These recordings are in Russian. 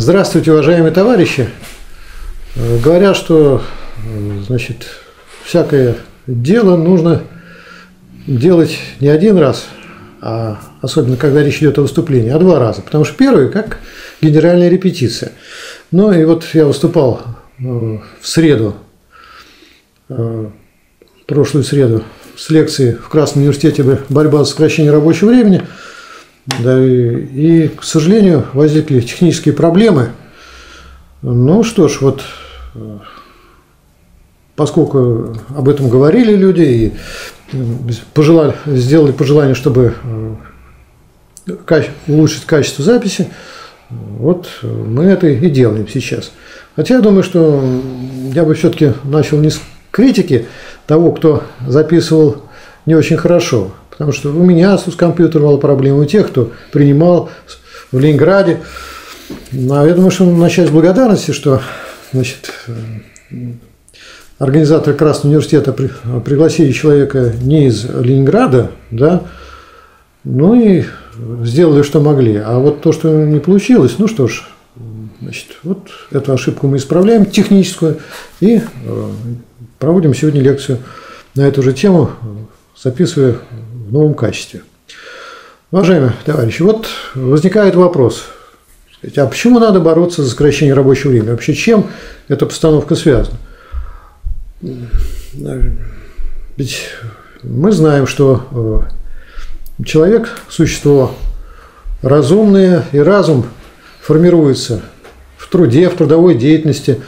Здравствуйте, уважаемые товарищи. Говорят, что, значит, всякое дело нужно делать не один раз, а особенно когда речь идет о выступлении, а 2 раза. Потому что первый как генеральная репетиция. Ну и вот я выступал в среду, прошлую среду, с лекцией в Красном университете «Борьба за сокращение рабочего времени». Да, и, к сожалению, возникли технические проблемы. Ну что ж, вот поскольку об этом говорили люди и сделали пожелание, чтобы улучшить качество записи, вот мы это и делаем сейчас. Хотя я думаю, что я бы все-таки начал не с критики того, кто записывал не очень хорошо. Потому что у меня с компьютером мало проблем, у тех, кто принимал в Ленинграде. Но я думаю, что начать с благодарности, что, значит, организаторы Красного университета пригласили человека не из Ленинграда, да, ну и сделали, что могли. А вот то, что не получилось, ну что ж, значит, вот эту ошибку мы исправляем, техническую, и проводим сегодня лекцию на эту же тему, записывая в новом качестве. Уважаемые товарищи, вот возникает вопрос, а почему надо бороться за сокращение рабочего времени? Вообще, чем эта постановка связана? Ведь мы знаем, что человек – существо разумное, и разум формируется в труде, в трудовой деятельности,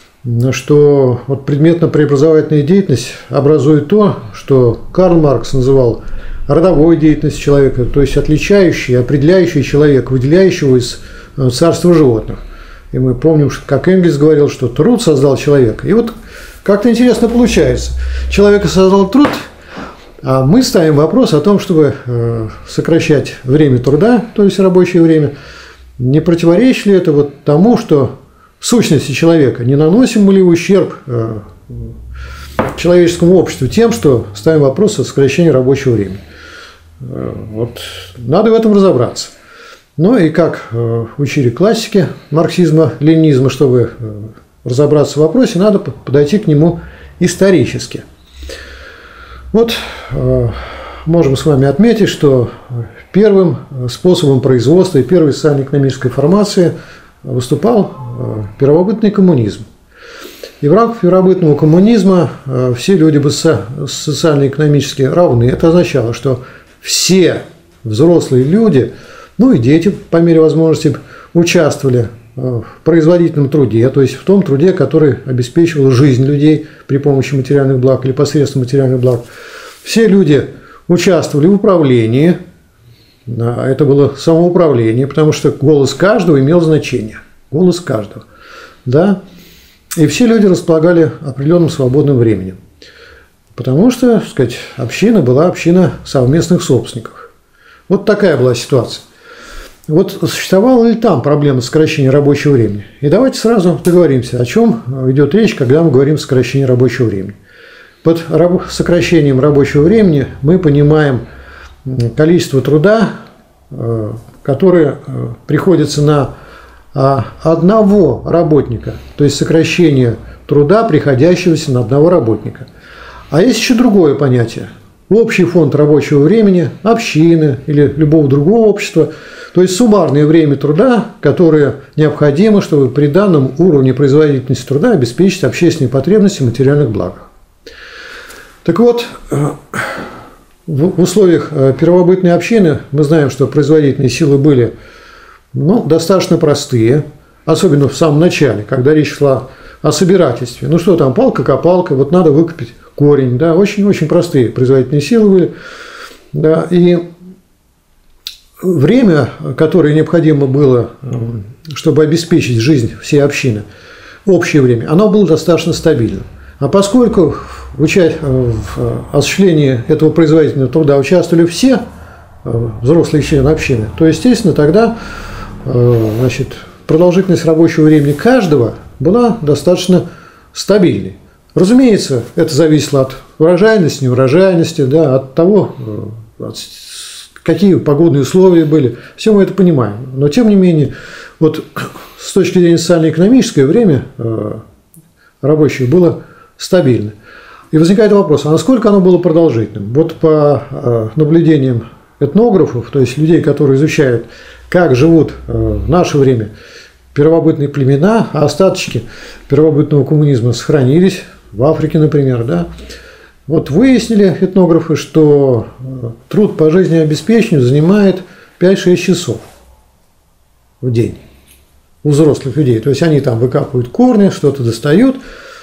что вот предметно-преобразовательная деятельность образует то, что Карл Маркс называл родовой деятельностью человека, то есть отличающий, определяющий человека, выделяющего из царства животных. И мы помним, как Энгельс говорил, что труд создал человека. И вот как-то интересно получается. Человек создал труд, а мы ставим вопрос о том, чтобы сокращать время труда, то есть рабочее время. Не противоречит ли это вот тому, что в сущности человека не наносим мы ли ущерб человеческому обществу тем, что ставим вопрос о сокращении рабочего времени? Вот надо в этом разобраться. Ну и как учили классики марксизма, ленинизма, чтобы разобраться в вопросе, надо подойти к нему исторически. Вот можем с вами отметить, что первым способом производства и первой социально-экономической формации выступал первобытный коммунизм. И в рамках первобытного коммунизма все люди были социально-экономически равны. Это означало, что все взрослые люди, ну и дети по мере возможности, участвовали в производительном труде, то есть в том труде, который обеспечивал жизнь людей при помощи материальных благ или посредством материальных благ. Все люди участвовали в управлении, это было самоуправление, потому что голос каждого имел значение. Голос каждого. Да? И все люди располагали определенным свободным временем. Потому что, так сказать, община была община совместных собственников. Вот такая была ситуация. Вот существовала ли там проблема сокращения рабочего времени? И давайте сразу договоримся, о чем идет речь, когда мы говорим о сокращении рабочего времени. Под сокращением рабочего времени мы понимаем количество труда, которое приходится на одного работника, то есть сокращение труда, приходящегося на одного работника. А есть еще другое понятие – общий фонд рабочего времени, общины или любого другого общества, то есть суммарное время труда, которое необходимо, чтобы при данном уровне производительности труда обеспечить общественные потребности в материальных благах. Так вот, в условиях первобытной общины мы знаем, что производительные силы были достаточно простые, особенно в самом начале, когда речь шла о собирательстве. Ну что там, палка-копалка, вот надо выкопить корень, да, очень-очень простые производительные силы были. Да, и время, которое необходимо было, чтобы обеспечить жизнь всей общины, общее время, оно было достаточно стабильным. А поскольку в осуществлении этого производительного труда участвовали все взрослые члены общины, то, естественно, тогда, значит, продолжительность рабочего времени каждого была достаточно стабильной. Разумеется, это зависело от урожайности, неурожайности, да, от того, от какие погодные условия были. Все мы это понимаем. Но, тем не менее, вот с точки зрения социально-экономической, время рабочих было стабильно. И возникает вопрос, а насколько оно было продолжительным? Вот по наблюдениям этнографов, то есть людей, которые изучают, как живут в наше время первобытные племена, а остаточки первобытного коммунизма сохранились в Африке, например, да. Вот выяснили этнографы, что труд по жизнеобеспечению занимает 5-6 часов в день у взрослых людей. То есть они там выкапывают корни, что-то достают.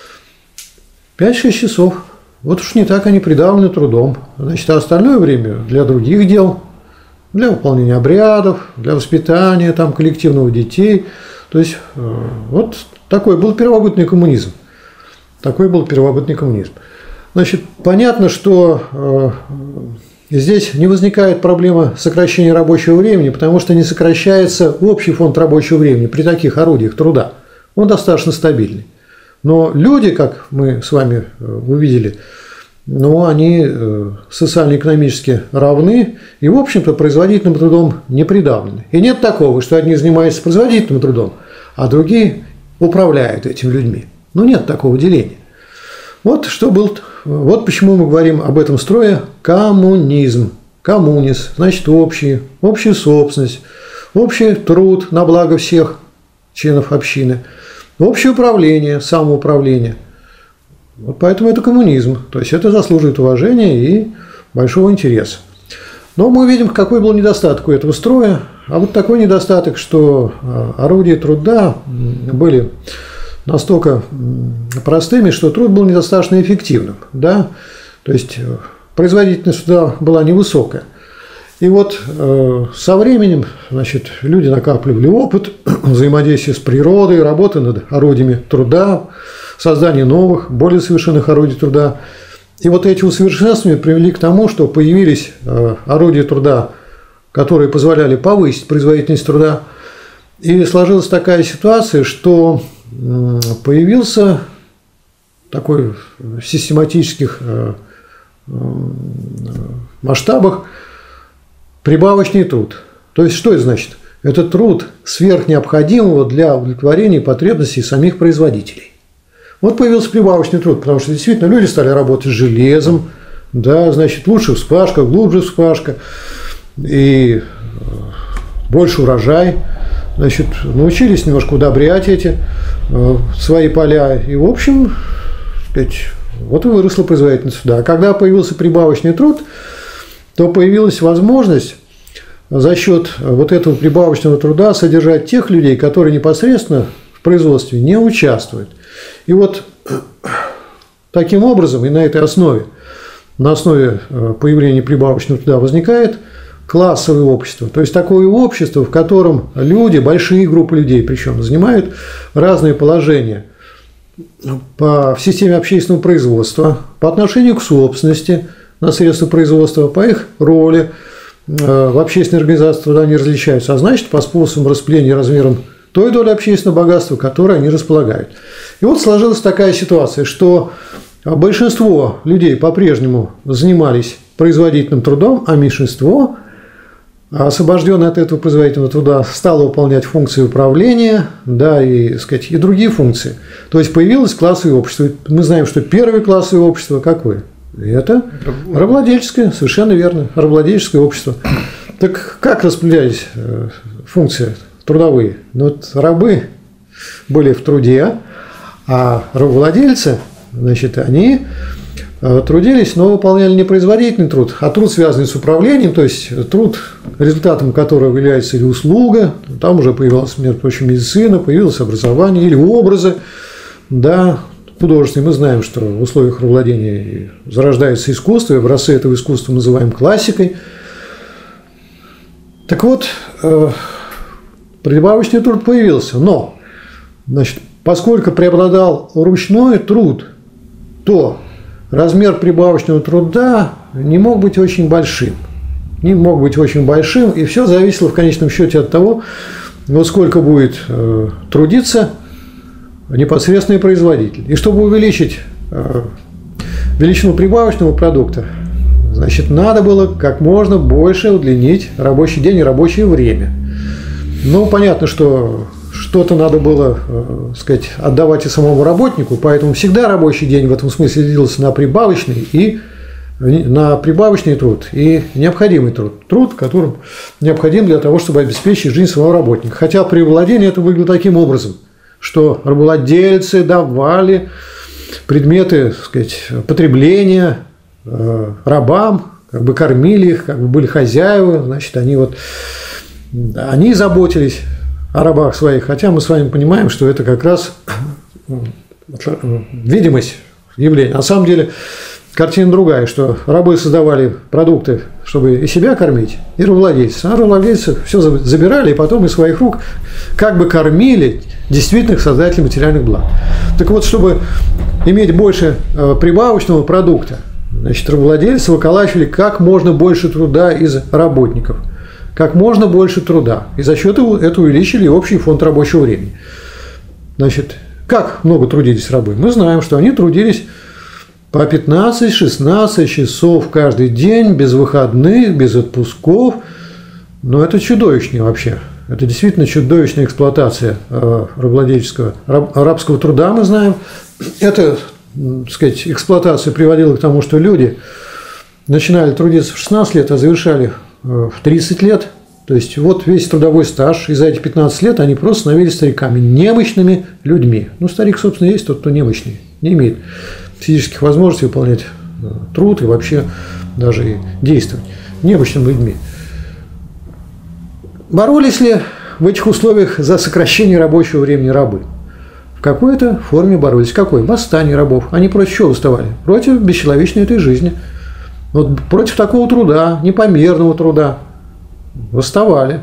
5-6 часов. Вот уж не так они придавлены трудом. Значит, а остальное время для других дел, для выполнения обрядов, для воспитания там, коллективного детей. То есть вот такой был первобытный коммунизм. Такой был первобытный коммунизм. Значит, понятно, что здесь не возникает проблема сокращения рабочего времени, потому что не сокращается общий фонд рабочего времени при таких орудиях труда. Он достаточно стабильный. Но люди, как мы с вами увидели, ну, они социально-экономически равны и, в общем-то, производительным трудом не придавлены. И нет такого, что одни занимаются производительным трудом, а другие управляют этими людьми. Ну, нет такого деления. Вот что был, вот почему мы говорим об этом строе коммунизм. Коммунис, значит, общая собственность, общий труд на благо всех членов общины, общее управление, самоуправление. Вот поэтому это коммунизм. То есть это заслуживает уважения и большого интереса. Но мы видим, какой был недостаток у этого строя. А вот такой недостаток, что орудия труда были настолько простыми, что труд был недостаточно эффективным. Да? То есть производительность труда была невысокая. И вот со временем, значит, люди накапливали опыт взаимодействия с природой, работы над орудиями труда, создание новых, более совершенных орудий труда. И вот эти усовершенствования привели к тому, что появились орудия труда, которые позволяли повысить производительность труда. И сложилась такая ситуация, что появился такой в систематических масштабах прибавочный труд. То есть, что это значит? Это труд сверхнеобходимого для удовлетворения потребностей самих производителей. Вот появился прибавочный труд, потому что действительно люди стали работать с железом, да, значит, лучше вспашка, глубже вспашка, и больше урожай. Значит, научились немножко удобрять эти свои поля. И, в общем, вот и выросла производительность труда. А когда появился прибавочный труд, то появилась возможность за счет вот этого прибавочного труда содержать тех людей, которые непосредственно в производстве не участвуют. И вот таким образом и на этой основе, на основе появления прибавочного труда возникает классовое общество. То есть такое общество, в котором люди, большие группы людей причем, занимают разные положения в системе общественного производства, по отношению к собственности на средства производства, по их роли в общественной организации труда они различаются, а значит, по способам распределения и размерам той доли общественного богатства, которой они располагают. И вот сложилась такая ситуация, что большинство людей по-прежнему занимались производительным трудом, а меньшинство, освобожденное от этого производительного труда, стало выполнять функции управления, да, и, сказать, и другие функции. То есть появилось классовое общество. Мы знаем, что первое классовое общество какое? Это рабовладельческое, совершенно верно, рабовладельческое общество. Так как распределялись функции трудовые? Ну, вот рабы были в труде, а рабовладельцы, значит, они трудились, но выполняли не производительный труд, а труд, связанный с управлением, то есть труд, результатом которого является или услуга, там уже появилась, между прочим, медицина, появилось образование или образы, да, художественные. Мы знаем, что в условиях рабовладения зарождается искусство, и образцы этого искусства мы называем классикой. Так вот, прибавочный труд появился, но, значит, поскольку преобладал ручной труд, то размер прибавочного труда не мог быть очень большим. Не мог быть очень большим, и все зависело в конечном счете от того, вот сколько будет трудиться непосредственный производитель. И чтобы увеличить величину прибавочного продукта, Значит, надо было как можно больше удлинить рабочий день и рабочее время. Ну, понятно, что что-то надо было, сказать, отдавать и самому работнику, поэтому всегда рабочий день в этом смысле делился на прибавочный труд и необходимый труд. Труд, который необходим для того, чтобы обеспечить жизнь самого работника. Хотя при владении это выглядело таким образом, что рабовладельцы давали предметы, так сказать, потребления рабам, как бы кормили их, как бы были хозяева, значит, они заботились о рабах своих, хотя мы с вами понимаем, что это как раз видимость явления. На самом деле картина другая, что рабы создавали продукты, чтобы и себя кормить, и рабовладельцы. А рабовладельцы все забирали и потом из своих рук как бы кормили действительных создателей материальных благ. Так вот, чтобы иметь больше прибавочного продукта, значит, рабовладельцы выколачивали как можно больше труда из работников, как можно больше труда. И за счет этого увеличили общий фонд рабочего времени. Значит, как много трудились рабы? Мы знаем, что они трудились по 15-16 часов каждый день, без выходных, без отпусков. Но это чудовищно вообще. Это действительно чудовищная эксплуатация рабского труда, мы знаем. Это, так сказать, эксплуатация приводила к тому, что люди начинали трудиться в 16 лет, а завершали в 30 лет. То есть вот весь трудовой стаж, и за эти 15 лет они просто становились стариками, немощными людьми. Ну, старик, собственно, есть тот, кто немощный, не имеет физических возможностей выполнять труд и вообще даже и действовать немощными людьми. Боролись ли в этих условиях за сокращение рабочего времени рабы? В какой-то форме боролись. Какой? Восстание рабов. Они против чего восставали? Против бесчеловечной этой жизни. Вот против такого труда, непомерного труда восставали.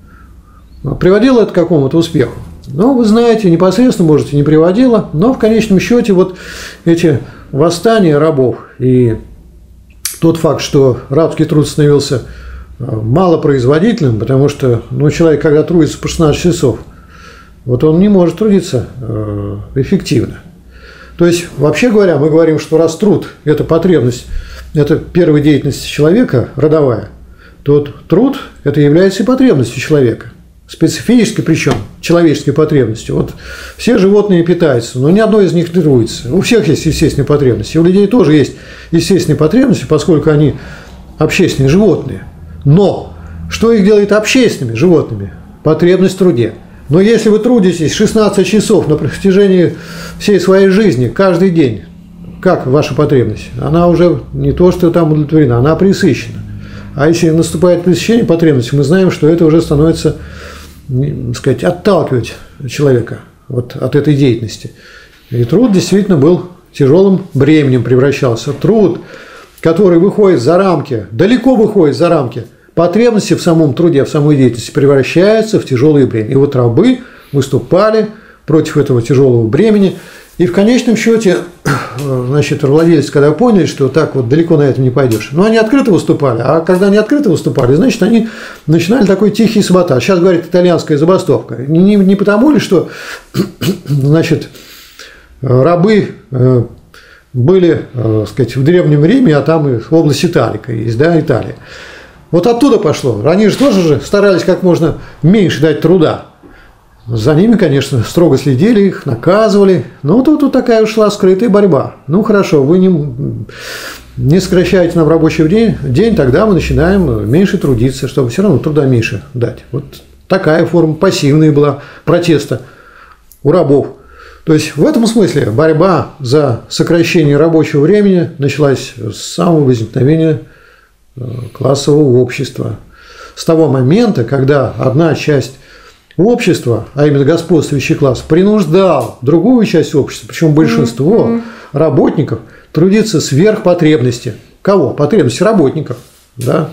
Приводило это к какому-то успеху? Ну, вы знаете, непосредственно, может, и не приводило, но в конечном счете вот эти восстания рабов и тот факт, что рабский труд становился малопроизводительным, потому что человек, когда трудится по 16 часов, вот он не может трудиться эффективно. То есть, вообще говоря, мы говорим, что раз труд – это потребность, это первая деятельность человека, родовая, то труд – это является и потребностью человека. Специфической, причем человеческой потребностью. Вот все животные питаются, но ни одно из них не трудится. У всех есть естественные потребности. У людей тоже есть естественные потребности, поскольку они общественные животные. Но что их делает общественными животными? Потребность в труде. Но если вы трудитесь 16 часов на протяжении всей своей жизни, каждый день, как ваша потребность? Она уже не то, что там удовлетворена, она пресыщена. А если наступает пресыщение потребности, мы знаем, что это уже становится, так сказать, отталкивать человека вот от этой деятельности. И труд действительно был тяжелым бременем, превращался. Труд, который выходит за рамки, далеко выходит за рамки потребности в самом труде, в самой деятельности, превращается в тяжелые бремя. И вот рабы выступали против этого тяжелого бремени. И в конечном счете, значит, владельцы, когда поняли, что так вот далеко на этом не пойдешь, они открыто выступали. А когда они открыто выступали, значит, они начинали такой тихий саботаж. Сейчас, говорит, итальянская забастовка. Не потому ли, что, значит, рабы были, так сказать, в Древнем Риме, а там и область Италика есть, да, Италия. Вот оттуда пошло. Они же тоже старались как можно меньше дать труда. За ними, конечно, строго следили, их наказывали. Но тут вот такая ушла скрытая борьба. Ну, хорошо, вы не сокращаете нам рабочий день, тогда мы начинаем меньше трудиться, чтобы все равно труда меньше дать. Вот такая форма пассивная была протеста у рабов. То есть, в этом смысле борьба за сокращение рабочего времени началась с самого возникновения классового общества. С того момента, когда одна часть общества, а именно господствующий класс, принуждал другую часть общества, причем большинство работников, трудиться сверх потребности. Кого? Потребности работников. Да?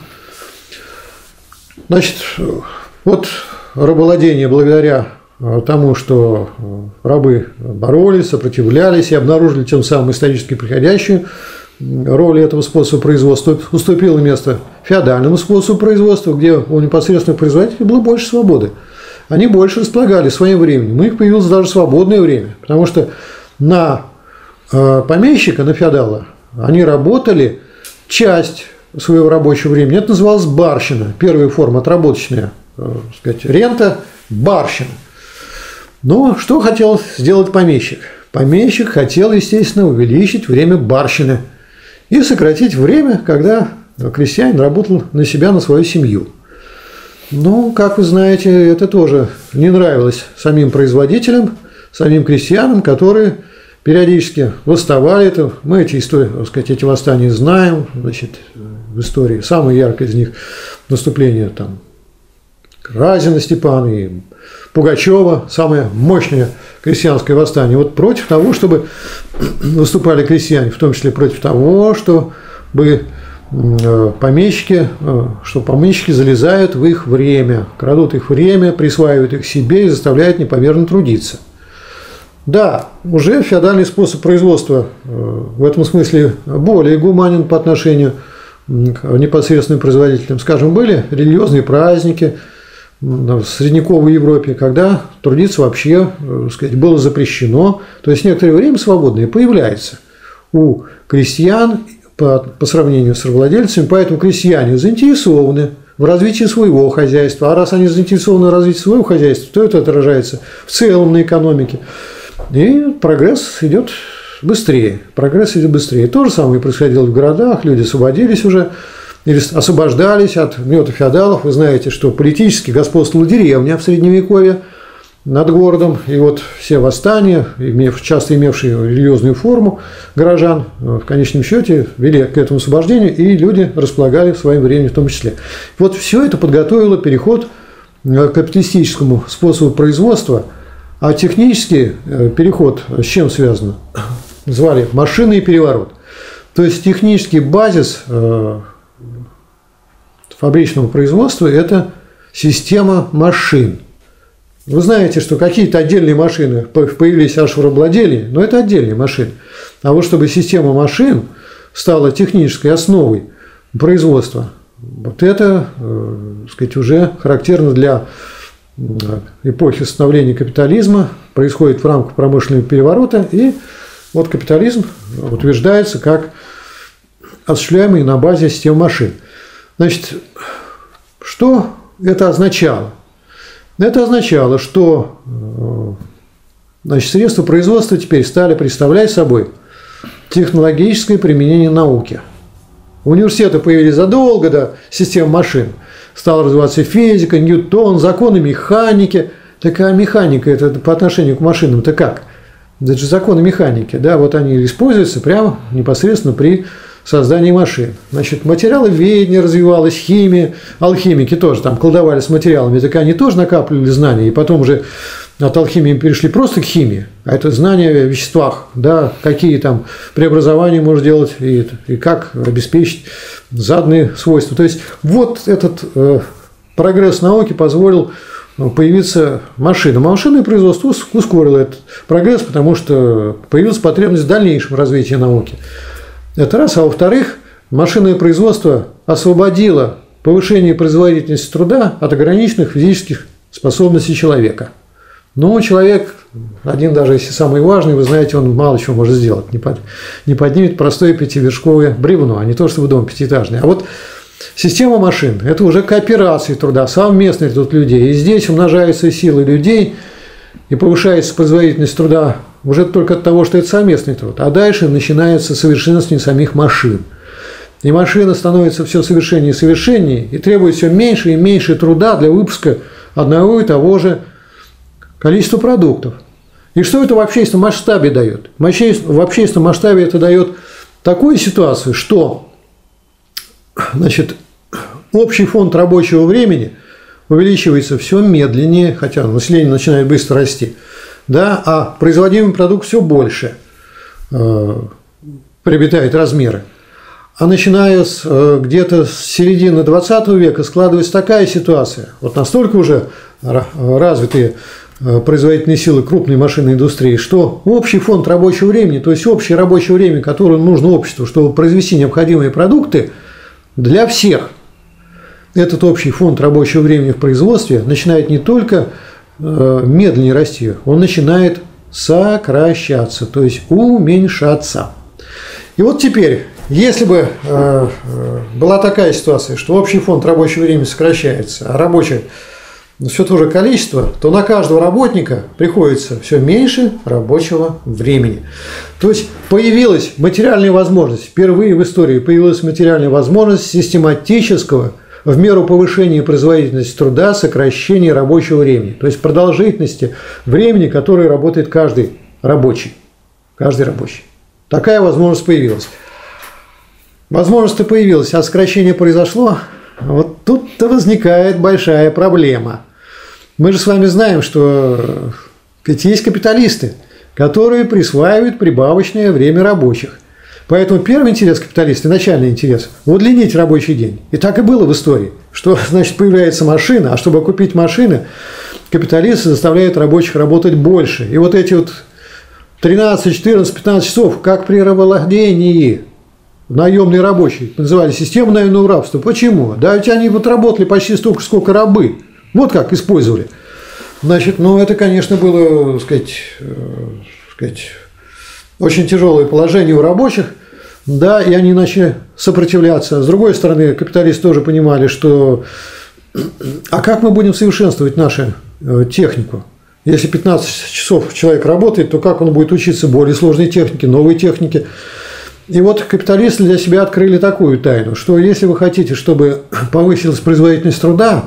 Значит, вот рабовладение благодаря тому, что рабы боролись, сопротивлялись и обнаружили тем самым исторически приходящую роль этого способа производства, уступило место феодальному способу производства, где у непосредственных производителей было больше свободы. Они больше располагали своим временем. У них появилось даже свободное время, потому что на помещика, на феодала, они работали часть своего рабочего времени, это называлось барщина. Первая форма отработочная, рента – барщина. Но что хотел сделать помещик? Помещик хотел, естественно, увеличить время барщины и сократить время, когда крестьянин работал на себя, на свою семью. Ну, как вы знаете, это тоже не нравилось самим производителям, самим крестьянам, которые периодически восставали. Мы эти истории, эти восстания знаем, значит, в истории. Самое яркое из них наступление там Разина Степана и Пугачева, самое мощное крестьянское восстание. Вот против того, чтобы выступали крестьяне, в том числе против того, чтобы помещики залезают в их время, крадут их время, присваивают их себе и заставляют непомерно трудиться. Да, уже феодальный способ производства в этом смысле более гуманен по отношению к непосредственным производителям. Скажем, были религиозные праздники в средневековой Европе, когда трудиться вообще, было запрещено. То есть некоторое время свободное появляется у крестьян по сравнению с рабовладельцами, поэтому крестьяне заинтересованы в развитии своего хозяйства. А раз они заинтересованы в развитии своего хозяйства, то это отражается в целом на экономике. И прогресс идет быстрее. То же самое происходило в городах, люди освободились уже, или освобождались от гнета феодалов. Вы знаете, что политически господствовала деревня в Средневековье над городом, и вот все восстания, часто имевшие религиозную форму горожан, в конечном счете вели к этому освобождению, и люди располагали своим временем в том числе. Вот все это подготовило переход к капиталистическому способу производства, а технический переход с чем связан? Звали машинный переворот. То есть технический базис фабричного производства – это система машин. Вы знаете, что какие-то отдельные машины появились аж в рабовладении, но это отдельные машины. А вот чтобы система машин стала технической основой производства, вот это, уже характерно для эпохи становления капитализма, происходит в рамках промышленного переворота, и вот капитализм утверждается как осуществляемый на базе системы машин. Значит, что это означало? Это означало, что средства производства теперь стали представлять собой технологическое применение науки. Университеты появились задолго до системы машин. Стала развиваться физика, Ньютон, законы механики. Такая механика это по отношению к машинам-то как? Это же законы механики. Да, вот они используются прямо непосредственно при создании машин. Значит, материаловедение развивалось, химия, алхимики тоже там колдовали с материалами, так они тоже накапливали знания, и потом уже от алхимии перешли просто к химии, а это знания о веществах, да, какие там преобразования можно делать и как обеспечить заданные свойства. То есть вот этот прогресс науки позволил появиться машинам. А машинное производство ускорило этот прогресс, потому что появилась потребность в дальнейшем развитии науки. Это раз. А во-вторых, машинное производство освободило повышение производительности труда от ограниченных физических способностей человека. Но человек, один даже если самый важный, вы знаете, он мало чего может сделать. Не поднимет простое пятивершковое бревно, а не то, чтобы дом пятиэтажный. А вот система машин – это уже кооперация труда, совместный труд людей. И здесь умножаются силы людей и повышается производительность труда уже только от того, что это совместный труд. А дальше начинается совершенствование самих машин. И машина становится все совершеннее и совершеннее, и требует все меньше и меньше труда для выпуска одного и того же количества продуктов. И что это в общественном масштабе дает? В общественном масштабе это дает такую ситуацию, что общий фонд рабочего времени увеличивается все медленнее, хотя население начинает быстро расти, да, а производимый продукт все больше приобретает размеры. А начиная где-то с середины 20 века складывается такая ситуация, вот настолько уже развитые производительные силы крупной машинной индустрии, что общий фонд рабочего времени, то есть общее рабочее время, которое нужно обществу, чтобы произвести необходимые продукты для всех, этот общий фонд рабочего времени в производстве начинает не только медленнее расти, он начинает сокращаться, то есть уменьшаться. И вот теперь Если бы была такая ситуация, что общий фонд рабочего времени сокращается, а рабочих все то же количество, то на каждого работника приходится все меньше рабочего времени. То есть появилась материальная возможность, впервые в истории появилась материальная возможность систематического, в меру повышения производительности труда, сокращения рабочего времени. То есть продолжительности времени, которое работает каждый рабочий. Каждый рабочий. Такая возможность появилась. Возможность-то появилась, а сокращение произошло. Вот тут-то возникает большая проблема. Мы же с вами знаем, что есть капиталисты, которые присваивают прибавочное время рабочих. Поэтому первый интерес капиталиста, начальный интерес – удлинить рабочий день. И так и было в истории, что, значит, появляется машина, а чтобы купить машины, капиталисты заставляют рабочих работать больше. И вот эти вот 13, 14, 15 часов, как при рабовладении, наемные рабочие, называли систему наемного рабства. Почему? Да ведь они вот работали почти столько, сколько рабы. Вот как использовали. Значит, ну это, конечно, было, так сказать, очень тяжелое положение у рабочих, да, и они начали сопротивляться. С другой стороны, капиталисты тоже понимали, что а как мы будем совершенствовать нашу технику? Если 15 часов человек работает, то как он будет учиться более сложной технике, новой технике? И вот капиталисты для себя открыли такую тайну, что если вы хотите, чтобы повысилась производительность труда,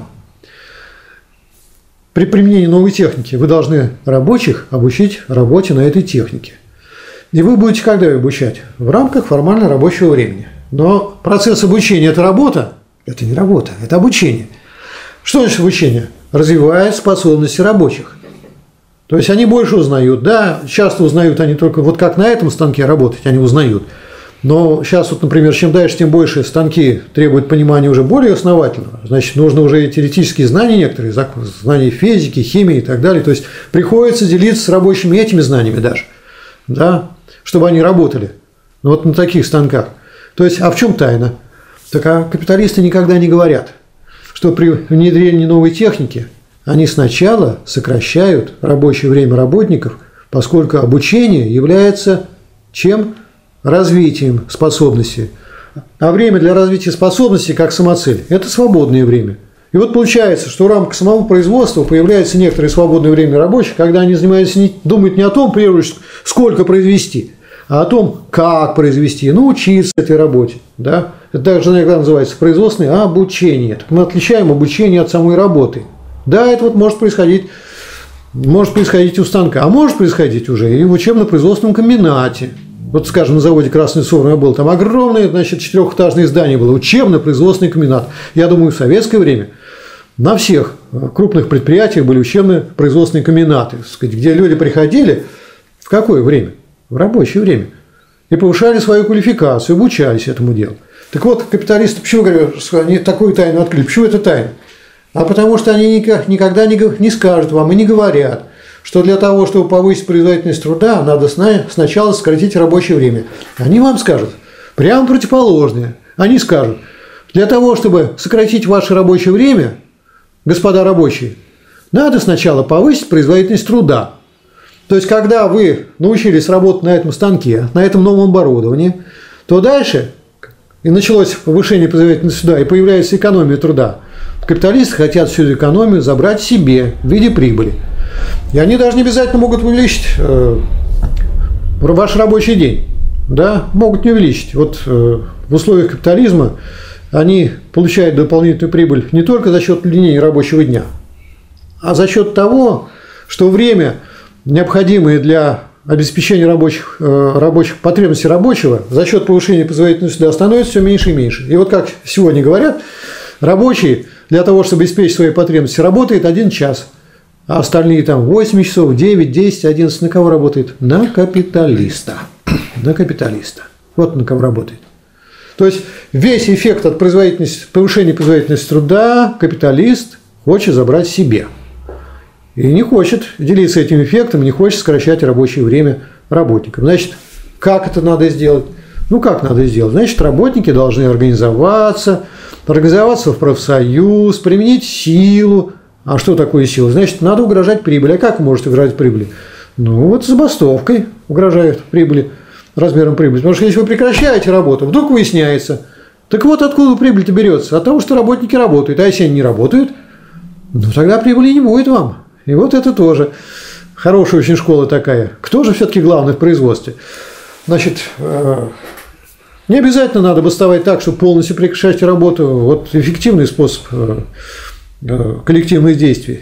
при применении новой техники вы должны рабочих обучить работе на этой технике. И вы будете когда обучать? В рамках формально рабочего времени. Но процесс обучения – это работа? Это не работа, это обучение. Что значит обучение? Развивает способности рабочих. То есть они больше узнают. Да, часто узнают они только вот как на этом станке работать, они узнают. Но сейчас вот, например, чем дальше, тем больше станки требуют понимания уже более основательного. Значит, нужно уже и теоретические знания некоторые, знания физики, химии и так далее. То есть приходится делиться с рабочими этими знаниями даже, да, чтобы они работали. Ну, вот на таких станках. То есть, а в чем тайна? Так а капиталисты никогда не говорят, что при внедрении новой техники они сначала сокращают рабочее время работников, поскольку обучение является чем? Развитием способностей. А время для развития способностей как самоцель – это свободное время. И вот получается, что в рамках самого производства появляется некоторое свободное время рабочих, когда они занимаются, думают не о том, прежде всего, сколько произвести, а о том, как произвести, научиться этой работе. Да? Это также иногда называется производственное обучение. Так мы отличаем обучение от самой работы. Да, это вот может происходить у станка, а может происходить уже и в учебно-производственном комбинате. Вот, скажем, на заводе «Красный Сор» я был, там огромное, значит, 4-этажное здание было, учебно-производственный комбинат. Я думаю, в советское время на всех крупных предприятиях были учебно-производственные комбинаты, где люди приходили в какое время? В рабочее время. И повышали свою квалификацию, обучались этому делу. Так вот, капиталисты, почему говорят, что они такую тайну открыли? Почему это тайна? А потому что они никогда не скажут вам и не говорят, что для того, чтобы повысить производительность труда, надо сначала сократить рабочее время. Они вам скажут прямо противоположное. Они скажут, для того, чтобы сократить ваше рабочее время, господа рабочие, надо сначала повысить производительность труда. То есть, когда вы научились работать на этом станке, на этом новом оборудовании, то дальше и началось повышение производительности труда, и появляется экономия труда. Капиталисты хотят всю эту экономию забрать себе в виде прибыли. И они даже не обязательно могут увеличить ваш рабочий день. Да? Могут не увеличить. Вот в условиях капитализма они получают дополнительную прибыль не только за счет удлинения рабочего дня, а за счет того, что время, необходимое для обеспечения рабочих потребностей рабочего, за счет повышения производительности труда становится все меньше и меньше. И вот как сегодня говорят, рабочий для того, чтобы обеспечить свои потребности, работает 1 час. А остальные там 8 часов, 9, 10, 11 на кого работает? На капиталиста. На капиталиста. Вот на кого работает. То есть весь эффект от повышения производительности труда капиталист хочет забрать себе. И не хочет делиться этим эффектом, не хочет сокращать рабочее время работникам. Значит, как это надо сделать? Ну, как надо сделать? Значит, работники должны организоваться в профсоюз, применить силу. А что такое сила? Значит, надо угрожать прибыли. А как вы можете угрожать прибыли? Ну, вот забастовкой угрожают прибыли. размером прибыли. Потому что если вы прекращаете работу, вдруг выясняется, так вот откуда прибыль-то берется? От того, что работники работают. А если они не работают, ну тогда прибыли не будет вам. И вот это тоже хорошая очень школа такая. Кто же все-таки главный в производстве? Значит, не обязательно надо бастовать так, чтобы полностью прекращать работу. Вот эффективный способ коллективных действий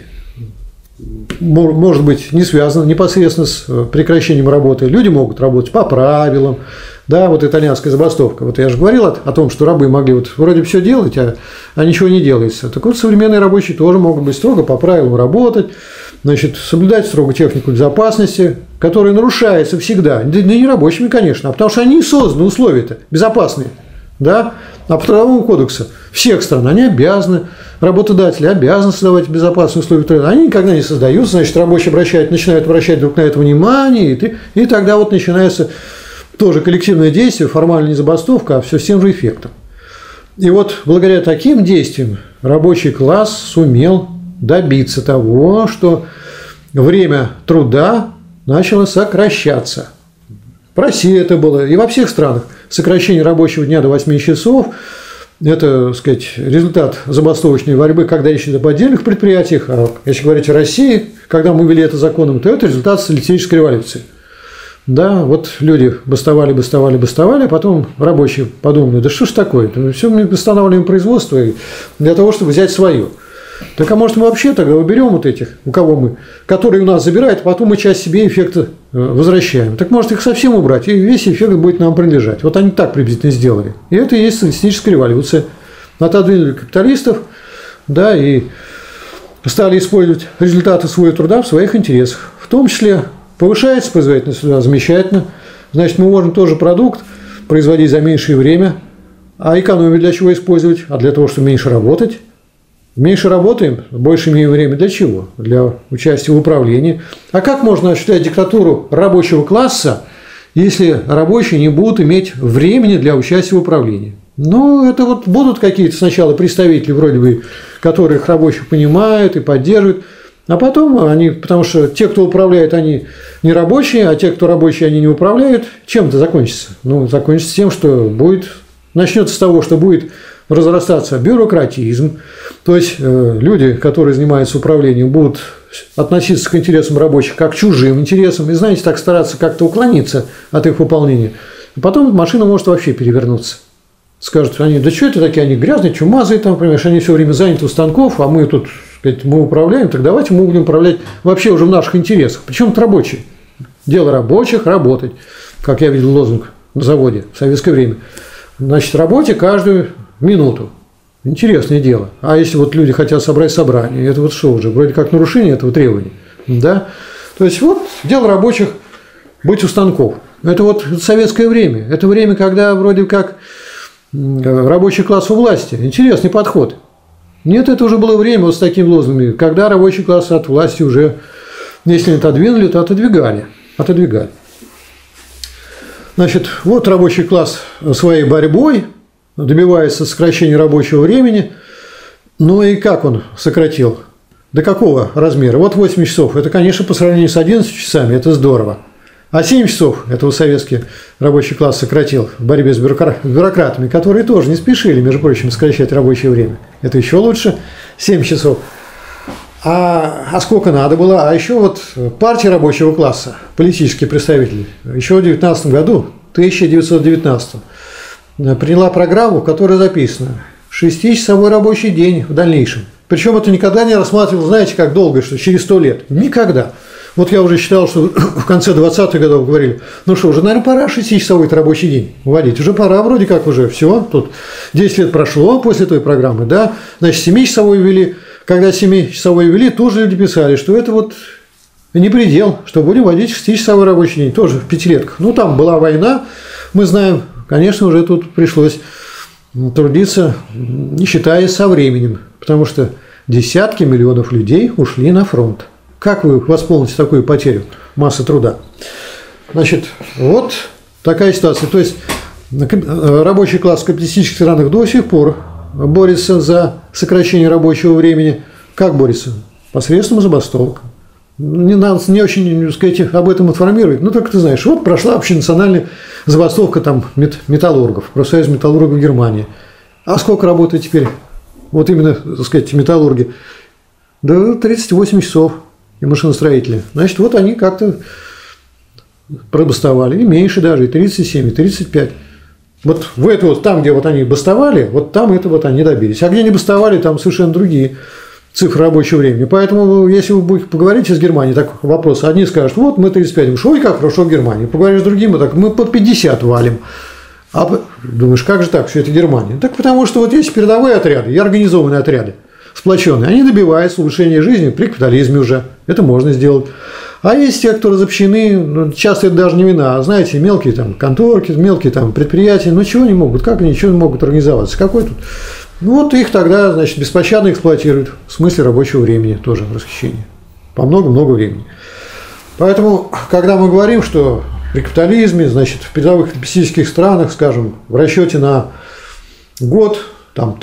может быть не связан непосредственно с прекращением работы. Люди могут работать по правилам. Да, вот итальянская забастовка. Вот я же говорил о том, что рабы могли вот вроде все делать, а ничего не делается. Так вот, современные рабочие тоже могут быть строго по правилам работать, значит, соблюдать строго технику безопасности, которая нарушается всегда. Да не рабочими, конечно, а потому что они созданы условия-то безопасные. Да? А по Трудовому кодексу всех стран они обязаны, работодатели обязаны создавать безопасные условия труда. Они никогда не создают, значит, рабочие начинают обращать друг на это внимание, и тогда вот начинается тоже коллективное действие, формально не забастовка, а все с тем же эффектом. И вот благодаря таким действиям рабочий класс сумел добиться того, что время труда начало сокращаться. В России это было, и во всех странах. Сокращение рабочего дня до 8 часов – это, так сказать, результат забастовочной борьбы, когда речь идет об отдельных предприятиях. А если говорить о России, когда мы ввели это законом, то это результат социалистической революции. Да, вот люди бастовали, а потом рабочие подумали, да что ж такое, все мы восстанавливаем производство для того, чтобы взять свое. Так а может мы вообще тогда уберем вот этих, которые у нас забирают, а потом мы часть себе эффекта возвращаем. Так может их совсем убрать, и весь эффект будет нам принадлежать. Вот они так приблизительно сделали. И это и есть социалистическая революция. Отодвинули капиталистов, да, и стали использовать результаты своего труда в своих интересах. В том числе повышается производительность труда, замечательно. Значит, мы можем тоже продукт производить за меньшее время. А экономию для чего использовать? А для того, чтобы меньше работать. Меньше работаем, больше имеем время для чего? Для участия в управлении. А как можно осуществлять диктатуру рабочего класса, если рабочие не будут иметь времени для участия в управлении? Ну, это вот будут какие-то сначала представители, вроде бы, которых рабочих понимают и поддерживают, а потом они, потому что те, кто управляет, они не рабочие, а те, кто рабочие, они не управляют, чем это закончится? Ну, закончится тем, что начнется с того, что будет разрастаться бюрократизм, то есть люди, которые занимаются управлением, будут относиться к интересам рабочих как к чужим интересам и, знаете, так стараться как-то уклониться от их выполнения. И потом машина может вообще перевернуться. Скажут они, да что это такие, они грязные, чумазые, там, понимаешь, они все время заняты у станков, а мы тут, сказать, мы управляем, так давайте мы будем управлять вообще уже в наших интересах. Причем это рабочие. Дело рабочих – работать, как я видел лозунг на заводе в советское время. Значит, работе каждую минуту. Интересное дело. А если вот люди хотят собрать собрание, это вот что уже? Вроде как нарушение этого требования. Да? То есть вот дело рабочих быть у станков. Это вот советское время. Это время, когда вроде как рабочий класс у власти. Интересный подход. Нет, это уже было время вот с такими лозунгами, когда рабочий класс от власти уже, если не отодвинули, то отодвигали. Значит, вот рабочий класс своей борьбой добивается сокращения рабочего времени. Ну и как он сократил? До какого размера? Вот 8 часов. Это, конечно, по сравнению с 11 часами, это здорово. А 7 часов этого советский рабочий класс сократил в борьбе с бюрократами, которые тоже не спешили, между прочим, сокращать рабочее время. Это еще лучше. 7 часов. А сколько надо было? А еще вот партия рабочего класса, политические представители, еще в 1919 приняла программу, в которой записано 6-часовой рабочий день в дальнейшем. Причем это никогда не рассматривалось, знаете, как долго, что через 100 лет. Никогда. Вот я уже считал, что в конце 20-х годов говорили, ну что, уже, наверное, пора 6-часовой рабочий день вводить. Уже пора, вроде как уже все. Тут 10 лет прошло после той программы, да. Значит, 7-часовой ввели. Когда 7-часовой ввели, тоже люди писали, что это вот не предел, что будем вводить 6-часовой рабочий день. Тоже в пятилетках. Ну, там была война, мы знаем. Конечно, уже тут пришлось трудиться, не считаясь со временем, потому что десятки миллионов людей ушли на фронт. Как вы восполните такую потерю массы труда? Значит, вот такая ситуация. То есть рабочий класс в капиталистических странах до сих пор борется за сокращение рабочего времени. Как борется? Посредством забастовок. Не очень, сказать, об этом информировать. Ну, только ты знаешь, вот прошла общенациональная забастовка там металлургов, профсоюз металлургов Германии. А сколько работает теперь вот именно, так сказать, металлурги? Да 38 часов и машиностроители. Значит, вот они как-то пробастовали, и меньше даже, и 37, и 35. Вот в это вот, там, где вот они бастовали, вот там это вот они добились. А где не бастовали, там совершенно другие цифры рабочего времени. Поэтому, если вы будете поговорить с Германией, так вопрос, одни скажут, вот мы 35, думаешь, ой, как хорошо в Германии. Поговоришь с другими, так мы по 50 валим. А думаешь, как же так, все это Германия? Так потому что вот есть передовые отряды и организованные отряды, сплоченные, они добиваются улучшения жизни при капитализме уже. Это можно сделать. А есть те, кто разобщены, ну, часто это даже не вина, а знаете, мелкие там конторки, мелкие там предприятия, ну чего не могут, как они чего не могут организоваться? Какой тут? Ну вот их тогда, значит, беспощадно эксплуатируют в смысле рабочего времени, тоже расхищение. По много-много времени. Поэтому, когда мы говорим, что при капитализме, значит, в передовых капиталистических странах, скажем, в расчете на год там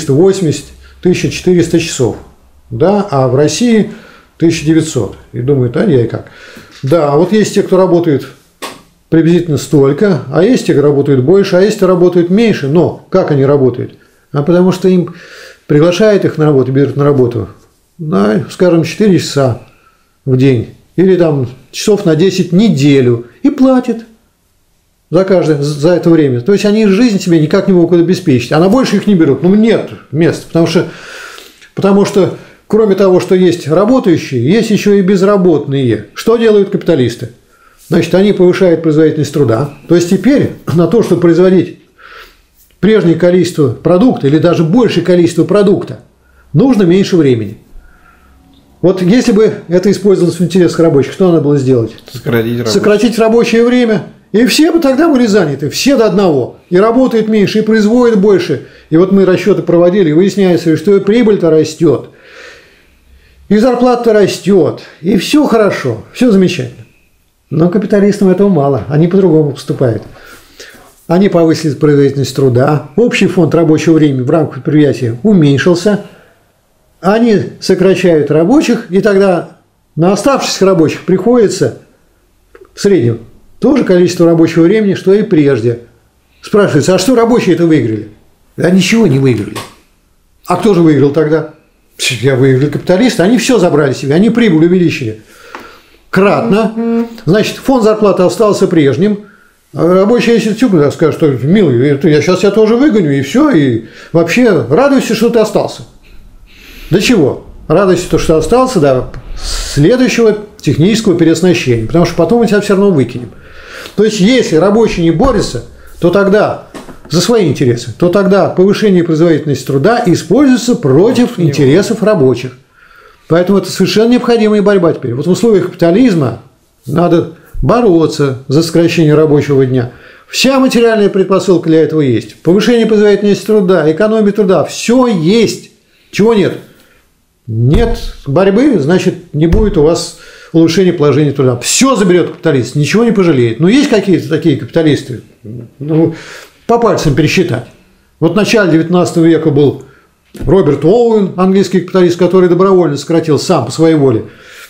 1380-1400 часов, да, а в России 1900. И думают, а я и как. Да, вот есть те, кто работает приблизительно столько, а есть те, кто работают больше, а есть те, кто работают меньше. Но как они работают? А потому что им приглашают их на работу, берут на работу, на, скажем, 4 часа в день. Или там часов на 10 в неделю. И платят за за это время. То есть они жизнь себе никак не могут обеспечить. А на больше их не берут. Ну, нет места. Потому что кроме того, что есть работающие, есть еще и безработные. Что делают капиталисты? Значит, они повышают производительность труда. То есть теперь на то, чтобы производить прежнее количество продукта или даже большее количество продукта, нужно меньше времени. Вот если бы это использовалось в интересах рабочих, что надо было сделать? Сократить рабочее время. И все бы тогда были заняты, все до одного. И работают меньше, и производят больше. И вот мы расчеты проводили, и выясняется, что и прибыль-то растет. И зарплата растет, и все хорошо, все замечательно. Но капиталистам этого мало, они по-другому поступают. Они повысили производительность труда, общий фонд рабочего времени в рамках предприятия уменьшился, они сокращают рабочих, и тогда на оставшихся рабочих приходится в среднем то же количество рабочего времени, что и прежде. Спрашивается, а что рабочие это выиграли? Да ничего не выиграли. А кто же выиграл тогда? Я выиграли капиталисты, они все забрали себе, они прибыль увеличили кратно. Значит, фонд зарплаты остался прежним. А рабочий, если тюкнут, скажет, что милый, я сейчас тебя тоже выгоню, и все, и вообще радуйся, что ты остался. До чего? Радуйся, что остался до следующего технического переоснащения, потому что потом мы тебя все равно выкинем. То есть, если рабочий не борется, то тогда за свои интересы, то тогда повышение производительности труда используется против интересов рабочих. Поэтому это совершенно необходимая борьба теперь. Вот в условиях капитализма надо бороться за сокращение рабочего дня. Вся материальная предпосылка для этого есть. Повышение производительности труда, экономия труда, все есть. Чего нет? Нет борьбы, значит, не будет у вас улучшения положения труда. Все заберет капиталист, ничего не пожалеет. Но есть какие-то такие капиталисты, ну, по пальцам пересчитать. Вот в начале 19 века был Роберт Оуэн, английский капиталист, который добровольно сократил сам по своей воле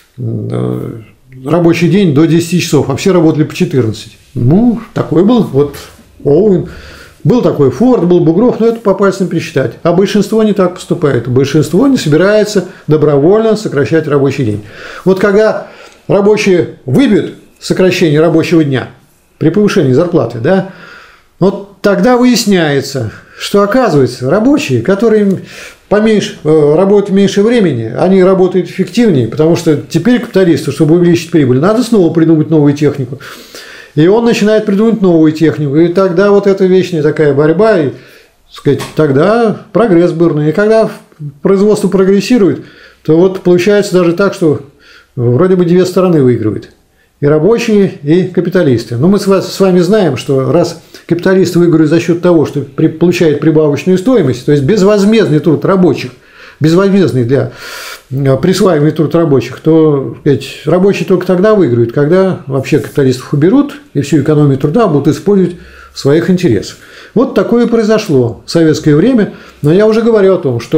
рабочий день до 10 часов, а все работали по 14. Ну, такой был вот Оуэн. Был такой Форд, был Бугров, но это по пальцам пересчитать. А большинство не так поступает. Большинство не собирается добровольно сокращать рабочий день. Вот когда рабочие выбьют сокращение рабочего дня при повышении зарплаты, да, вот тогда выясняется, что оказывается рабочие, которые работают меньше времени, они работают эффективнее, потому что теперь капиталисту, чтобы увеличить прибыль, надо снова придумать новую технику. И он начинает придумывать новую технику. И тогда вот эта вечная такая борьба, и, так сказать, тогда прогресс бурный. И когда производство прогрессирует, то вот получается даже так, что вроде бы две стороны выигрывают. И рабочие, и капиталисты. Но мы с вами знаем, что раз капиталисты выигрывают за счет того, что получают прибавочную стоимость, то есть безвозмездный труд рабочих, безвозмездный для присваиваемый труд рабочих, то сказать, рабочие только тогда выиграют, когда вообще капиталистов уберут и всю экономию труда будут использовать в своих интересах. Вот такое и произошло в советское время, но я уже говорил о том, что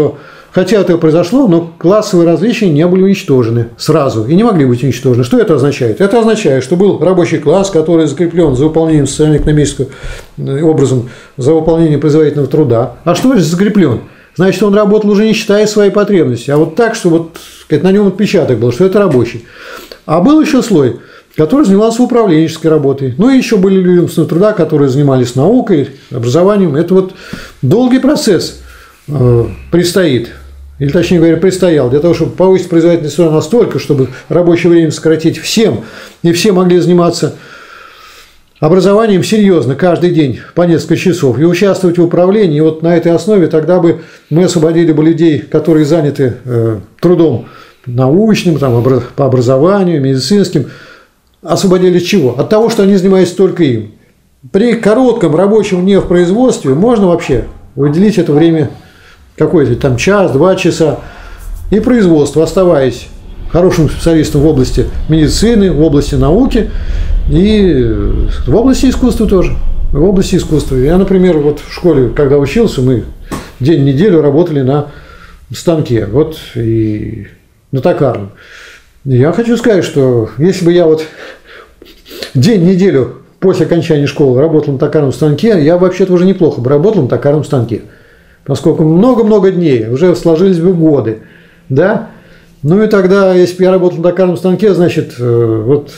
хотя это произошло, но классовые различия не были уничтожены сразу и не могли быть уничтожены. Что это означает? Это означает, что был рабочий класс, который закреплен за выполнением социально-экономического образом, за выполнением производительного труда. А что значит закреплен? Значит, он работал уже не считая свои потребности, а вот так, что вот на нем отпечаток был, что это рабочий. А был еще слой, который занимался управленческой работой. Ну и еще были люди умственного труда, которые занимались наукой, образованием. Это вот долгий процесс предстоит, или точнее говоря, предстоял, для того, чтобы повысить производительность труда настолько, чтобы рабочее время сократить всем, и все могли заниматься образованием серьезно каждый день по несколько часов и участвовать в управлении. И вот на этой основе тогда бы мы освободили бы людей, которые заняты трудом научным, там, по образованию, медицинским. Освободили от чего? От того, что они занимаются только им. При коротком рабочем дне в производстве можно вообще выделить это время какой-то там час, 2 часа, и производство, оставаясь хорошим специалистом в области медицины, в области науки и в области искусства тоже. В области искусства. Я, например, вот в школе, когда учился, мы день-неделю работали на станке, вот, и на токарном. Я хочу сказать, что если бы я вот день-неделю после окончания школы работал на токарном станке, я вообще-то уже неплохо бы работал на токарном станке. Поскольку много-много дней, уже сложились бы годы, да? Ну и тогда, если бы я работал на токарном станке, значит, вот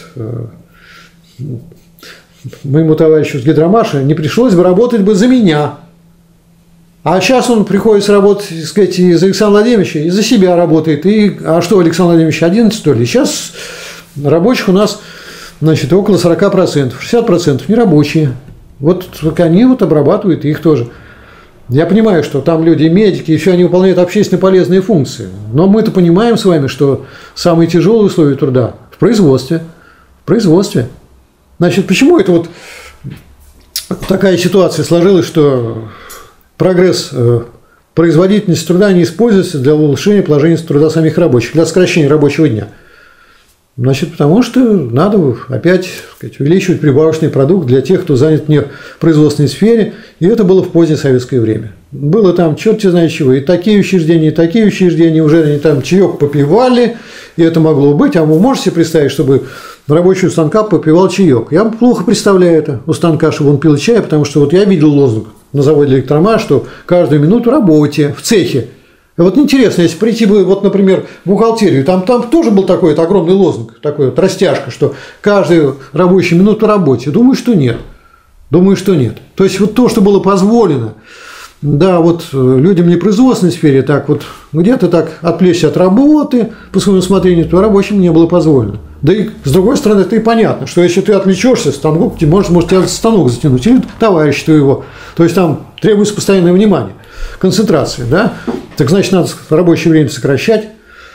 моему товарищу с гидромаша не пришлось бы работать бы за меня. А сейчас он приходится работать, так сказать, и за Александра Владимировича, и за себя работает. А что, Александр Владимирович один, что ли? Сейчас рабочих у нас, значит, около 40%, 60% нерабочие. Вот они вот обрабатывают их тоже. Я понимаю, что там люди, медики, еще они выполняют общественно полезные функции. Но мы-то понимаем с вами, что самые тяжелые условия труда в производстве. В производстве. Значит, почему это вот такая ситуация сложилась, что прогресс производительности труда не используется для улучшения положения труда самих рабочих, для сокращения рабочего дня? Значит, потому что надо опять, так сказать, увеличивать прибавочный продукт для тех, кто занят не в производственной сфере, и это было в позднее советское время. Было там черти знает чего, и такие учреждения, уже они там чаек попивали, и это могло быть, а вы можете себе представить, чтобы рабочий у станка попивал чаек? Я плохо представляю это у станка, чтобы он пил чай, потому что вот я видел лозунг на заводе «Электромаш», что каждую минуту работе в цехе. И вот интересно, если прийти бы, вот, например, в бухгалтерию, там тоже был такой вот огромный лозунг, такой вот растяжка, что каждую рабочую минуту работе. Думаю, что нет. То есть вот то, что было позволено, да, вот людям в непроизводственной сфере так вот где-то так отвлечься от работы по своему усмотрению, то рабочим не было позволено. Да и с другой стороны, это и понятно, что если ты отвлечешься, станок, может тебя станок затянуть, или товарищ твоего. То есть там требуется постоянное внимание, концентрация, да? Так значит, надо рабочее время сокращать.